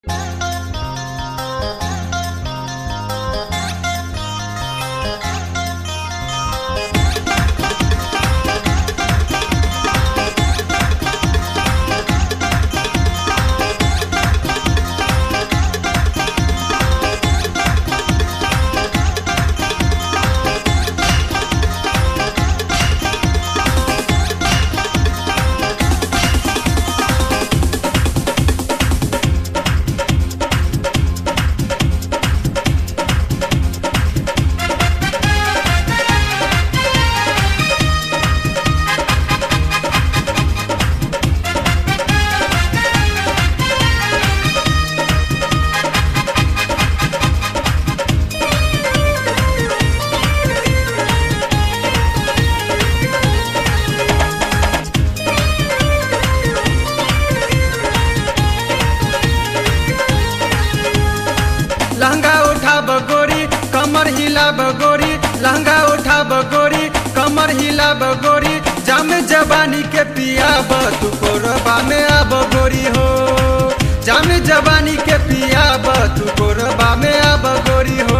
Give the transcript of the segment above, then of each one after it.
लहंगा उठा बगोरी कमर हिला बगोरी, लहंगा उठा बगोरी कमर हिला बगोरी, जाम जवानी के पिया तू कोरबा में आ बगोरी हो, जाम जवानी के पिया तू कोरबा में आ बगोरी हो।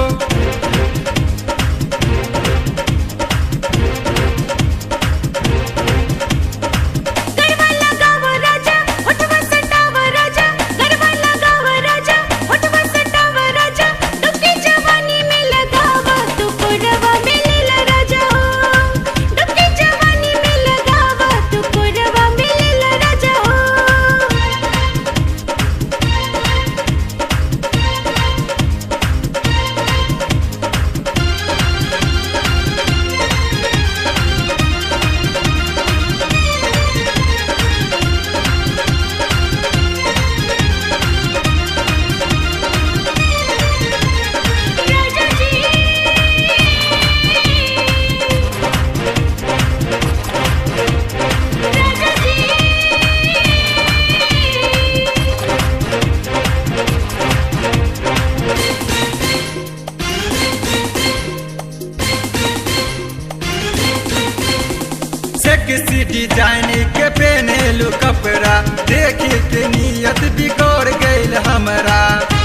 किसी डिजाइन के पहनेलू कपड़ा देखी के नियत बिगड़ गईल हमरा,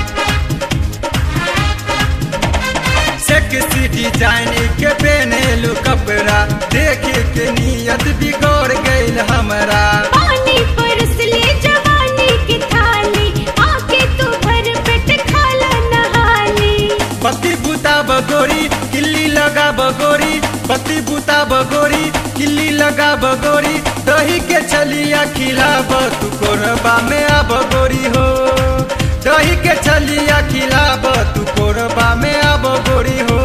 से किसी डिजाइन के पहनेलू कपड़ा देखी के नियत बिगड़ गईल हमरा। पानी परस ले जवानी की थाली, आके तू भर पेट खाला नहाली। पति बुता बगोरी किल्ली लगा बगोरी, पति बुता बगोरी किल्ली लगा बगोरी, दही के छलिया खिलाब तू कोरबा में आ बगोरी हो, दही के छलिया खिलाब तू कोरबा में आ बगोरी हो।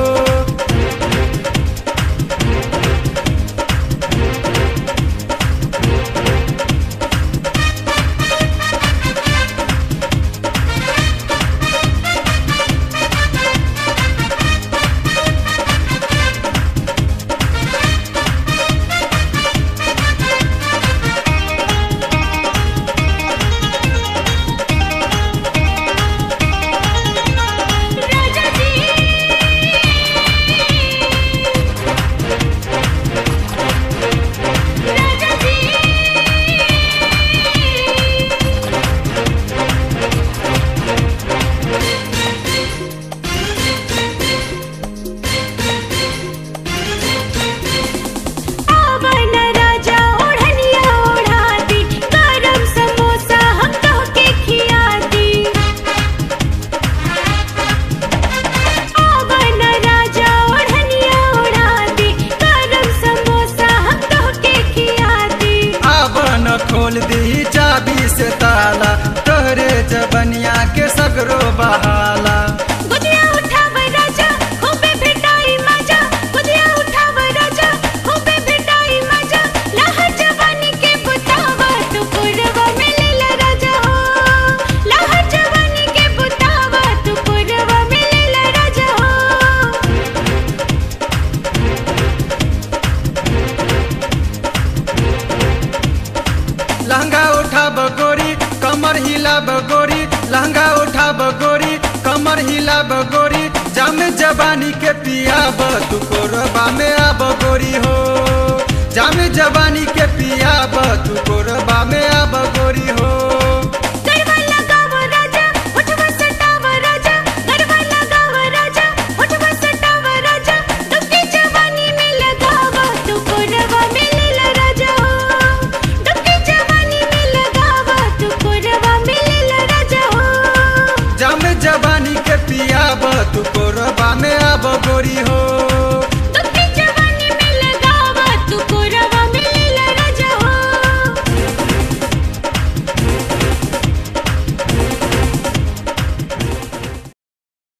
खोल दी चाबी से ताला, तोहरे जबनिया के सगरो बहाला। गुदिया उठाव राजा खूबे भेटाई मजा, गुदिया उठाव राजा खूबे भेटाई मजा, लहर जवानी के बुतावा तू कोरबा में लेला राजा हो, लहर जवानी के बुतावा तू कोरबा में लेला राजा हो। लहंगा उठा बगोरी कमर हिला बगोरी, लहंगा उठा बगोरी कमर हिला बगोरी, जाम जवानी के पिया तू कोरबा में आ बगोरी हो, जाम जवानी के पिया तू कोरबा में आ बगोरी हो। गरबा लगाव राजा गोरी हो